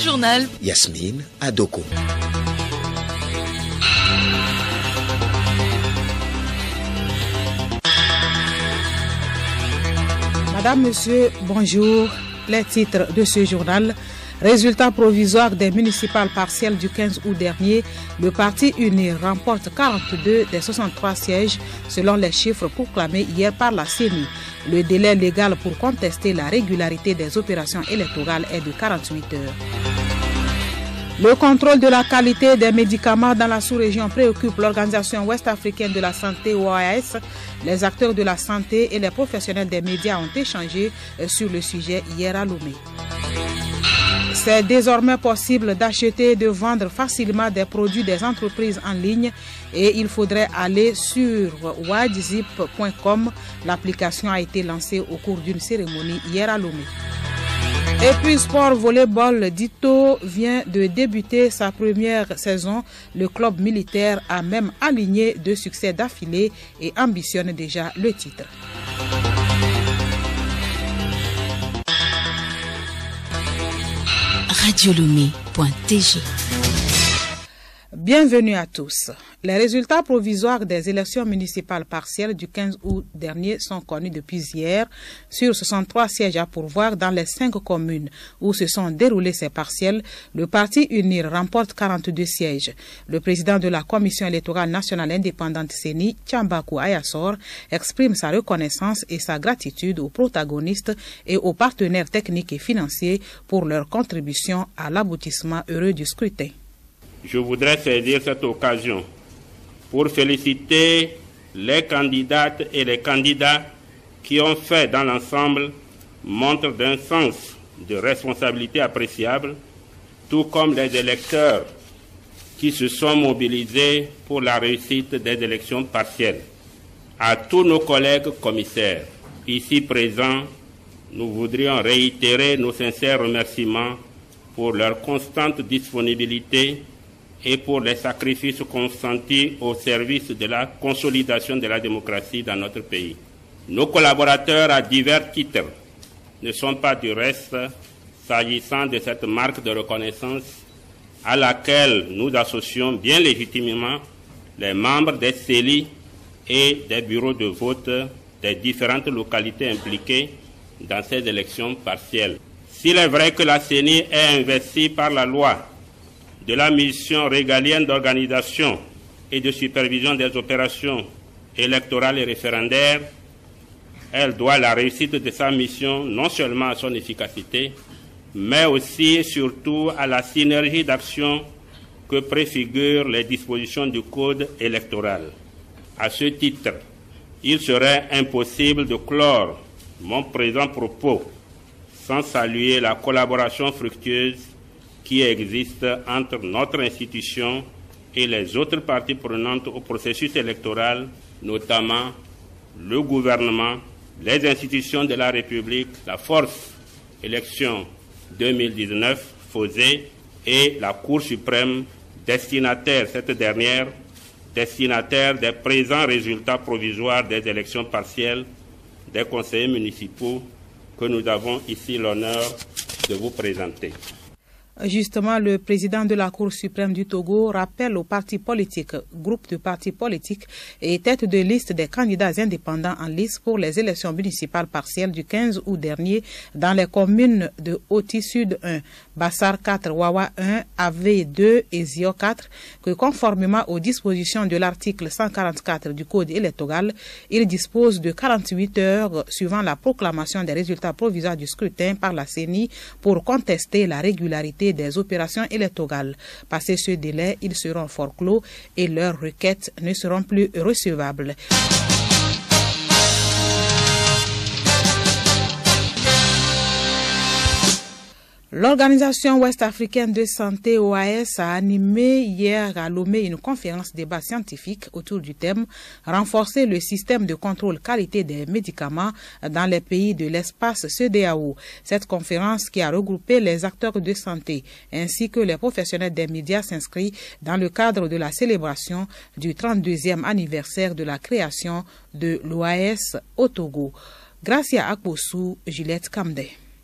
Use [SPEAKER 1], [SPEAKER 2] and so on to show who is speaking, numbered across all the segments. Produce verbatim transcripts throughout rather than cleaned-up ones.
[SPEAKER 1] journal.
[SPEAKER 2] Yasmine Adoko.
[SPEAKER 3] Madame, Monsieur, bonjour. Les titres de ce journal. Résultat provisoire des municipales partielles du quinze août dernier, le Parti uni remporte quarante-deux des soixante-trois sièges selon les chiffres proclamés hier par la C E N I. Le délai légal pour contester la régularité des opérations électorales est de quarante-huit heures. Le contrôle de la qualité des médicaments dans la sous-région préoccupe l'Organisation ouest-africaine de la santé O A S. Les acteurs de la santé et les professionnels des médias ont échangé sur le sujet hier à Lomé. C'est désormais possible d'acheter et de vendre facilement des produits des entreprises en ligne et il faudrait aller sur wadzip point com. L'application a été lancée au cours d'une cérémonie hier à Lomé. Et puis sport volleyball, Dito vient de débuter sa première saison. Le club militaire a même aligné deux succès d'affilée et ambitionne déjà le titre.
[SPEAKER 1] radio lomé point t g.
[SPEAKER 3] Bienvenue à tous. Les résultats provisoires des élections municipales partielles du quinze août dernier sont connus depuis hier sur soixante-trois sièges à pourvoir dans les cinq communes où se sont déroulés ces partielles. Le Parti uni remporte quarante-deux sièges. Le président de la Commission électorale nationale indépendante C E N I, Tchambakou Ayassor, exprime sa reconnaissance et sa gratitude aux protagonistes et aux partenaires techniques et financiers pour leur contribution à l'aboutissement heureux du scrutin.
[SPEAKER 4] Je voudrais saisir cette occasion pour féliciter les candidates et les candidats qui ont fait dans l'ensemble montre d'un sens de responsabilité appréciable, tout comme les électeurs qui se sont mobilisés pour la réussite des élections partielles. À tous nos collègues commissaires ici présents, nous voudrions réitérer nos sincères remerciements pour leur constante disponibilité et pour les sacrifices consentis au service de la consolidation de la démocratie dans notre pays. Nos collaborateurs à divers titres ne sont pas du reste s'agissant de cette marque de reconnaissance à laquelle nous associons bien légitimement les membres des C E L I et des bureaux de vote des différentes localités impliquées dans ces élections partielles. S'il est vrai que la C E N I est investie par la loi de la mission régalienne d'organisation et de supervision des opérations électorales et référendaires, elle doit la réussite de sa mission non seulement à son efficacité, mais aussi et surtout à la synergie d'action que préfigurent les dispositions du Code électoral. À ce titre, il serait impossible de clore mon présent propos sans saluer la collaboration fructueuse qui existe entre notre institution et les autres parties prenantes au processus électoral, notamment le gouvernement, les institutions de la République, la force élection deux mille dix-neuf, F O S E, et la Cour suprême, destinataire, cette dernière, destinataire des présents résultats provisoires des élections partielles des conseillers municipaux que nous avons ici l'honneur de vous présenter.
[SPEAKER 3] Justement, le président de la Cour suprême du Togo rappelle aux partis politiques, groupes de partis politiques et têtes de liste des candidats indépendants en lice pour les élections municipales partielles du quinze août dernier dans les communes de Oti Sud un, Bassar quatre, Wawa un, Ave deux et Zio quatre que conformément aux dispositions de l'article cent quarante-quatre du Code électoral, il dispose de quarante-huit heures suivant la proclamation des résultats provisoires du scrutin par la C E N I pour contester la régularité des opérations électorales. Passé ce délai, ils seront forclos et leurs requêtes ne seront plus recevables. L'Organisation ouest-africaine de santé O A S a animé hier à Lomé une conférence débat scientifique autour du thème « Renforcer le système de contrôle qualité des médicaments dans les pays de l'espace C E D E A O ». Cette conférence qui a regroupé les acteurs de santé ainsi que les professionnels des médias s'inscrit dans le cadre de la célébration du trente-deuxième anniversaire de la création de l'O A S au Togo. Gracia Akbosu, Juliette Kamde.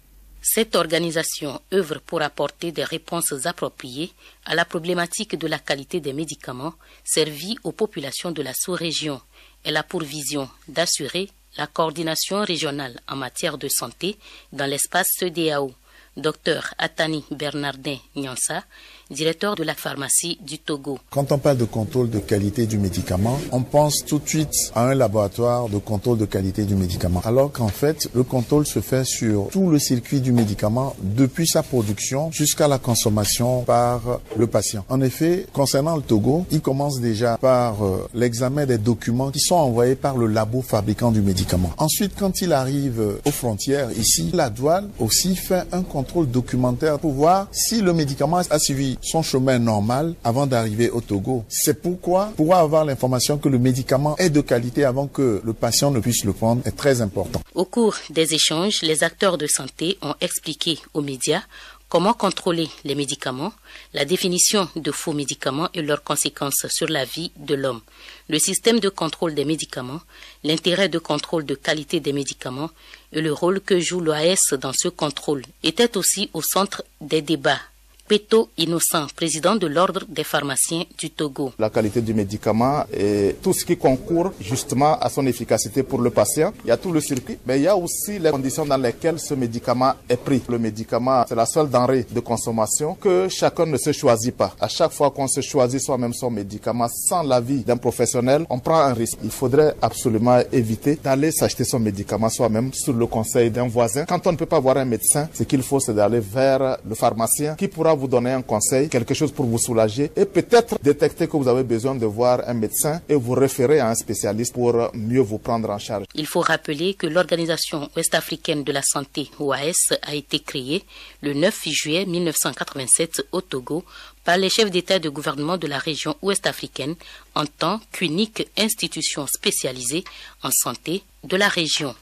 [SPEAKER 2] Cette organisation œuvre pour apporter des réponses appropriées à la problématique de la qualité des médicaments servis aux populations de la sous-région. Elle a pour vision d'assurer la coordination régionale en matière de santé dans l'espace C E D E A O. Docteur Atani Bernardin Nyansa, directeur de la pharmacie du Togo.
[SPEAKER 5] Quand on parle de contrôle de qualité du médicament, on pense tout de suite à un laboratoire de contrôle de qualité du médicament. Alors qu'en fait, le contrôle se fait sur tout le circuit du médicament, depuis sa production jusqu'à la consommation par le patient. En effet, concernant le Togo, il commence déjà par euh, l'examen des documents qui sont envoyés par le labo fabricant du médicament. Ensuite, quand il arrive euh, aux frontières, ici, la douane aussi fait un contrôle documentaire pour voir si le médicament a suivi son chemin normal avant d'arriver au Togo. C'est pourquoi pouvoir avoir l'information que le médicament est de qualité avant que le patient ne puisse le prendre est très important.
[SPEAKER 2] Au cours des échanges, les acteurs de santé ont expliqué aux médias comment contrôler les médicaments, la définition de faux médicaments et leurs conséquences sur la vie de l'homme, le système de contrôle des médicaments, l'intérêt de contrôle de qualité des médicaments et le rôle que joue l'O A S dans ce contrôle était aussi au centre des débats. Peto Innocent, président de l'Ordre des pharmaciens du Togo.
[SPEAKER 6] La qualité du médicament et tout ce qui concourt justement à son efficacité pour le patient. Il y a tout le circuit, mais il y a aussi les conditions dans lesquelles ce médicament est pris. Le médicament, c'est la seule denrée de consommation que chacun ne se choisit pas. À chaque fois qu'on se choisit soi-même son médicament sans l'avis d'un professionnel, on prend un risque. Il faudrait absolument éviter d'aller s'acheter son médicament soi-même sur le conseil d'un voisin. Quand on ne peut pas voir un médecin, ce qu'il faut, c'est d'aller vers le pharmacien qui pourra vous donner un conseil, quelque chose pour vous soulager et peut-être détecter que vous avez besoin de voir un médecin et vous référer à un spécialiste pour mieux vous prendre en charge.
[SPEAKER 2] Il faut rappeler que l'Organisation ouest-africaine de la santé, O A S, a été créée le neuf juillet mille neuf cent quatre-vingt-sept au Togo par les chefs d'État et de gouvernement de la région ouest-africaine en tant qu'unique institution spécialisée en santé de la région.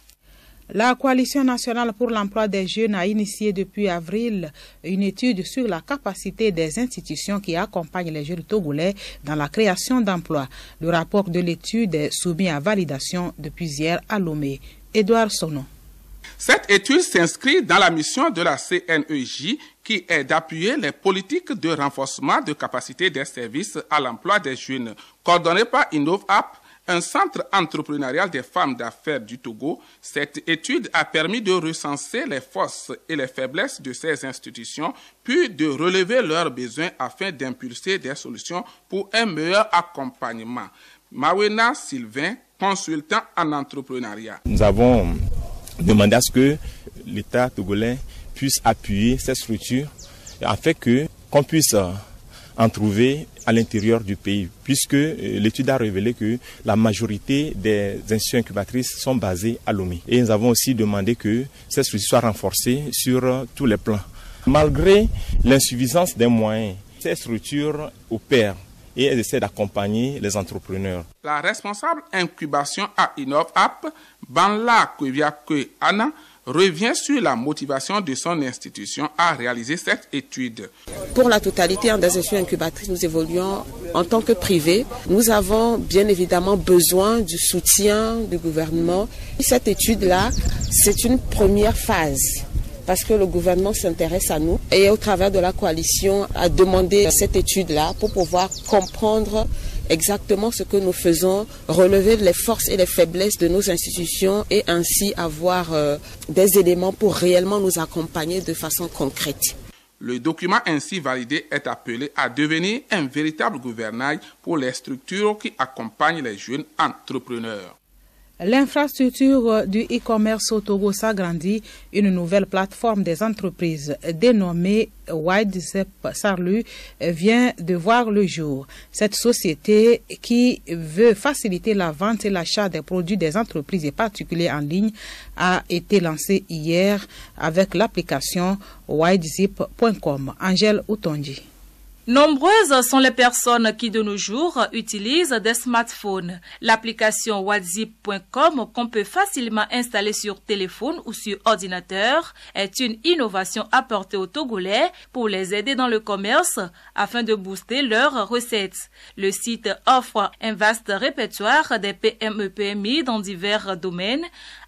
[SPEAKER 3] La Coalition nationale pour l'emploi des jeunes a initié depuis avril une étude sur la capacité des institutions qui accompagnent les jeunes togolais dans la création d'emplois. Le rapport de l'étude est soumis à validation depuis hier à Lomé. Édouard Sono.
[SPEAKER 7] Cette étude s'inscrit dans la mission de la C N E J qui est d'appuyer les politiques de renforcement de capacité des services à l'emploi des jeunes. Coordonnée par InnovApp, un centre entrepreneurial des femmes d'affaires du Togo, cette étude a permis de recenser les forces et les faiblesses de ces institutions, puis de relever leurs besoins afin d'impulser des solutions pour un meilleur accompagnement. Mawena Sylvain, consultant en entrepreneuriat.
[SPEAKER 8] Nous avons demandé à ce que l'État togolais puisse appuyer ces structures afin que qu'on puisse en trouver à l'intérieur du pays, puisque l'étude a révélé que la majorité des institutions incubatrices sont basées à Lomé. Et nous avons aussi demandé que ces structures soient renforcées sur tous les plans. Malgré l'insuffisance des moyens, ces structures opèrent et elles essaient d'accompagner les entrepreneurs.
[SPEAKER 7] La responsable incubation à InnovApp, Banla Kweviakwe Anna, revient sur la motivation de son institution à réaliser cette étude.
[SPEAKER 9] Pour la totalité des institutions incubatrices, nous évoluons en tant que privé. Nous avons bien évidemment besoin du soutien du gouvernement. Cette étude-là, c'est une première phase parce que le gouvernement s'intéresse à nous et au travers de la coalition a demandé cette étude-là pour pouvoir comprendre exactement ce que nous faisons, relever les forces et les faiblesses de nos institutions et ainsi avoir euh, des éléments pour réellement nous accompagner de façon concrète.
[SPEAKER 7] Le document ainsi validé est appelé à devenir un véritable gouvernail pour les structures qui accompagnent les jeunes entrepreneurs.
[SPEAKER 3] L'infrastructure du e-commerce au Togo s'agrandit. Une nouvelle plateforme des entreprises dénommée WideZep Sarlu vient de voir le jour. Cette société qui veut faciliter la vente et l'achat des produits des entreprises et particuliers en ligne a été lancée hier avec l'application widezip point com. Angèle Outonji.
[SPEAKER 10] Nombreuses sont les personnes qui de nos jours utilisent des smartphones. L'application widezip point com qu'on peut facilement installer sur téléphone ou sur ordinateur est une innovation apportée aux Togolais pour les aider dans le commerce afin de booster leurs recettes. Le site offre un vaste répertoire des P M E P M I dans divers domaines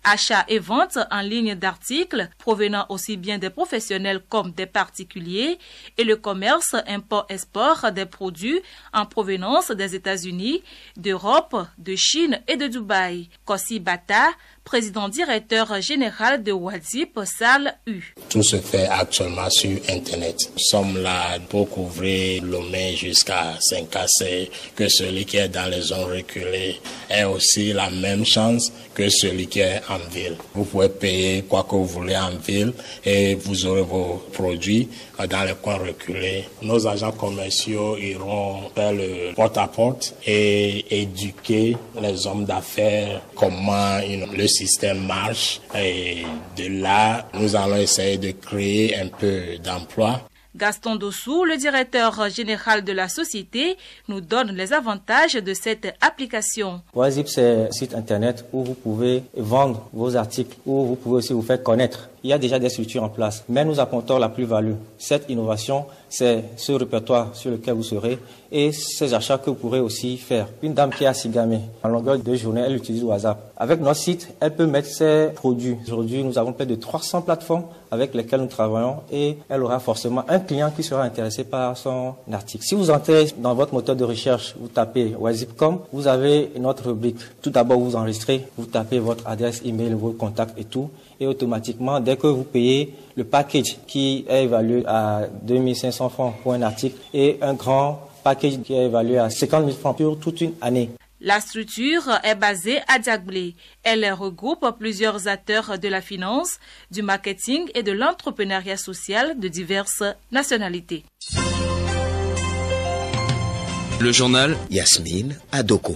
[SPEAKER 10] Achat et vente en ligne d'articles provenant aussi bien des professionnels comme des particuliers et le commerce import-export des produits en provenance des États-Unis, d'Europe, de Chine et de Dubaï. Kossi Bata, président directeur général de Wadzip, salle U.
[SPEAKER 11] Tout se fait actuellement sur Internet. Nous sommes là pour couvrir Lomé jusqu'à Saint-Cassé, que celui qui est dans les zones reculées ait aussi la même chance que celui qui est en ville. Vous pouvez payer quoi que vous voulez en ville et vous aurez vos produits dans les coins reculés. Nos agents commerciaux iront faire le porte-à-porte et éduquer les hommes d'affaires comment le système marche. Et de là, nous allons essayer de créer un peu d'emploi.
[SPEAKER 10] Gaston Dossou, le directeur général de la société, nous donne les avantages de cette application.
[SPEAKER 12] Wadzip, c'est un site internet où vous pouvez vendre vos articles, où vous pouvez aussi vous faire connaître. Il y a déjà des structures en place, mais nous apportons la plus-value. Cette innovation, c'est ce répertoire sur lequel vous serez et ces achats que vous pourrez aussi faire. Une dame qui est à Sigamé, en longueur de journée, elle utilise WhatsApp. Avec notre site, elle peut mettre ses produits. Aujourd'hui, nous avons plus de trois cents plateformes avec lesquelles nous travaillons et elle aura forcément un client qui sera intéressé par son article. Si vous entrez dans votre moteur de recherche, vous tapez wadzip point com, vous avez notre rubrique. Tout d'abord, vous enregistrez, vous tapez votre adresse email, vos contacts et tout. Et automatiquement, dès que vous payez le package qui est évalué à deux mille cinq cents francs pour un article et un grand package qui est évalué à cinquante mille francs pour toute une année.
[SPEAKER 10] La structure est basée à Diaglé. Elle regroupe plusieurs acteurs de la finance, du marketing et de l'entrepreneuriat social de diverses nationalités.
[SPEAKER 13] Le journal Yasmine Adoko.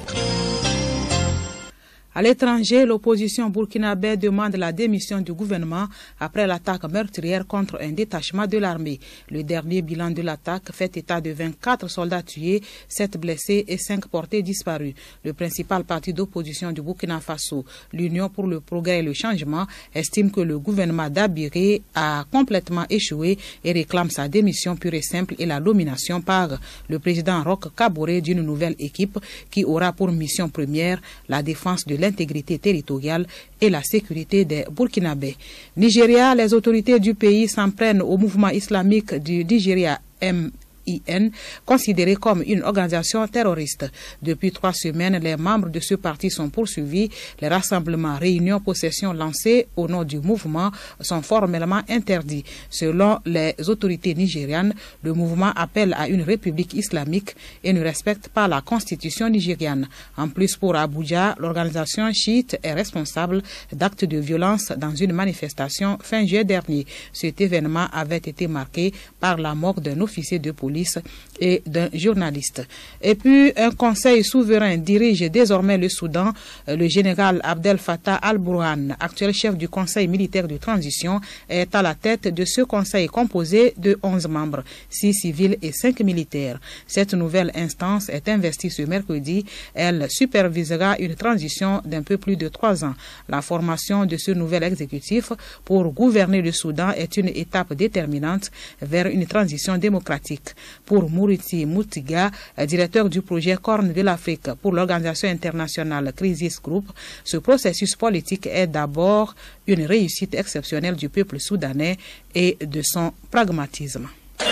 [SPEAKER 3] À l'étranger, l'opposition burkinabé demande la démission du gouvernement après l'attaque meurtrière contre un détachement de l'armée. Le dernier bilan de l'attaque fait état de vingt-quatre soldats tués, sept blessés et cinq portés disparus. Le principal parti d'opposition du Burkina Faso, l'Union pour le progrès et le changement, estime que le gouvernement d'Abiré a complètement échoué et réclame sa démission pure et simple et la nomination par le président Roch Kaboré d'une nouvelle équipe qui aura pour mission première la défense de l'intégrité territoriale et la sécurité des Burkinabés. Nigeria, les autorités du pays s'en prennent au mouvement islamique du Nigeria M I N, considéré comme une organisation terroriste. Depuis trois semaines, les membres de ce parti sont poursuivis. Les rassemblements, réunions, possessions lancées au nom du mouvement sont formellement interdits. Selon les autorités nigérianes, le mouvement appelle à une république islamique et ne respecte pas la constitution nigériane. En plus, pour Abuja, l'organisation chiite est responsable d'actes de violence dans une manifestation fin juillet dernier. Cet événement avait été marqué par la mort d'un officier de police et d'un journaliste. Et puis, un conseil souverain dirige désormais le Soudan. Le général Abdel Fattah al-Burhan, actuel chef du conseil militaire de transition, est à la tête de ce conseil composé de onze membres, six civils et cinq militaires. Cette nouvelle instance est investie ce mercredi. Elle supervisera une transition d'un peu plus de trois ans. La formation de ce nouvel exécutif pour gouverner le Soudan est une étape déterminante vers une transition démocratique. Pour Mouriti Moutiga, directeur du projet Corne de l'Afrique pour l'organisation internationale Crisis Group, ce processus politique est d'abord une réussite exceptionnelle du peuple soudanais et de son pragmatisme.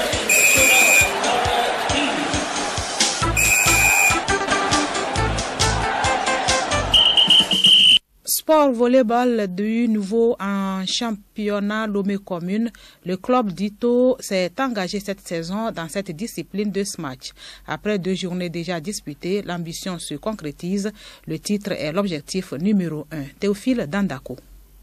[SPEAKER 3] Sport volleyball du nouveau en championnat Lomé commune. Le club d'Ito s'est engagé cette saison dans cette discipline de smash. Après deux journées déjà disputées, l'ambition se concrétise. Le titre est l'objectif numéro un. Théophile Dandako.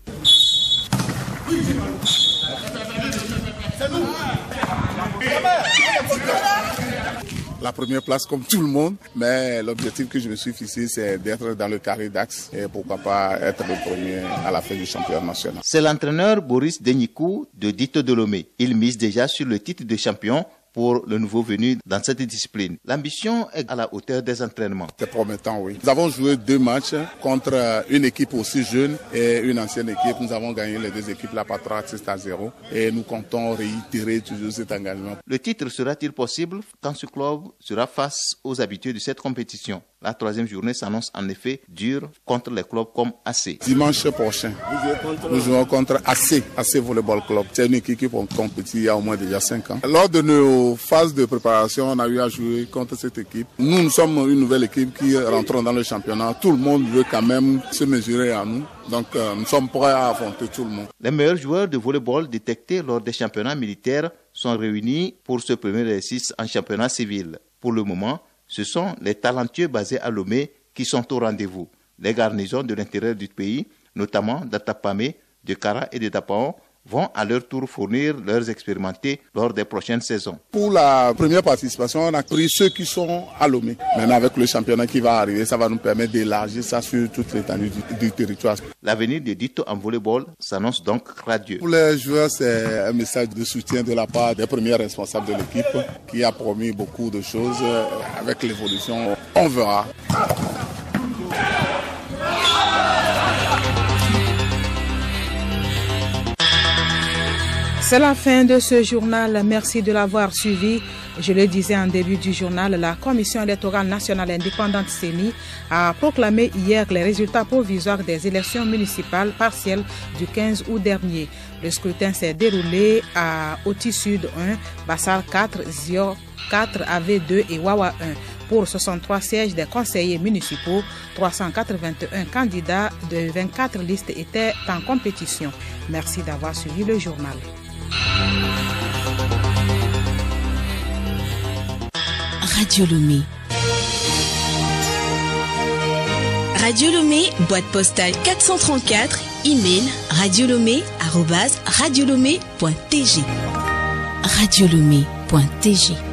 [SPEAKER 14] La première place comme tout le monde, mais l'objectif que je me suis fixé, c'est d'être dans le carré d'axe et pourquoi pas être le premier à la fin du championnat national.
[SPEAKER 15] C'est l'entraîneur Boris Denikou de Dito de Lomé. Il mise déjà sur le titre de champion pour le nouveau venu dans cette discipline. L'ambition est à la hauteur des entraînements.
[SPEAKER 14] C'est promettant, oui. Nous avons joué deux matchs contre une équipe aussi jeune et une ancienne équipe. Nous avons gagné les deux équipes là par trois à zéro et nous comptons réitérer toujours cet engagement.
[SPEAKER 15] Le titre sera-t-il possible quand ce club sera face aux habitués de cette compétition? La troisième journée s'annonce en effet dure contre les clubs comme A C.
[SPEAKER 14] Dimanche prochain, nous jouons contre A C, A C Volleyball Club. C'est une équipe qui compétit il y a au moins déjà cinq ans. Lors de nos phases de préparation, on a eu à jouer contre cette équipe. Nous, nous sommes une nouvelle équipe qui rentrons dans le championnat. Tout le monde veut quand même se mesurer à nous. Donc, euh, nous sommes prêts à affronter tout le monde.
[SPEAKER 15] Les meilleurs joueurs de volleyball détectés lors des championnats militaires sont réunis pour ce premier exercice en championnat civil. Pour le moment, ce sont les talentueux basés à Lomé qui sont au rendez-vous. Les garnisons de l'intérieur du pays, notamment d'Atapamé, de Kara et de Dapaon, vont à leur tour fournir leurs expérimentés lors des prochaines saisons.
[SPEAKER 14] Pour la première participation, on a pris ceux qui sont à Lomé. Maintenant, avec le championnat qui va arriver, ça va nous permettre d'élargir ça sur toute l'étendue du, du territoire.
[SPEAKER 15] L'avenir de Dito en volleyball s'annonce donc radieux.
[SPEAKER 14] Pour les joueurs, c'est un message de soutien de la part des premiers responsables de l'équipe qui a promis beaucoup de choses. Avec l'évolution, on verra.
[SPEAKER 3] C'est la fin de ce journal. Merci de l'avoir suivi. Je le disais en début du journal, la Commission électorale nationale indépendante C E N I a proclamé hier les résultats provisoires des élections municipales partielles du quinze août dernier. Le scrutin s'est déroulé à Oti Sud un, Bassar quatre, Zio quatre, A V deux et Wawa un. Pour soixante-trois sièges des conseillers municipaux, trois cent quatre-vingt-un candidats de vingt-quatre listes étaient en compétition. Merci d'avoir suivi le journal.
[SPEAKER 1] Radio Lomé. Radio Lomé, boîte postale quatre cent trente-quatre, email radiolomé arobase radiolomé point t g. radiolomé point t g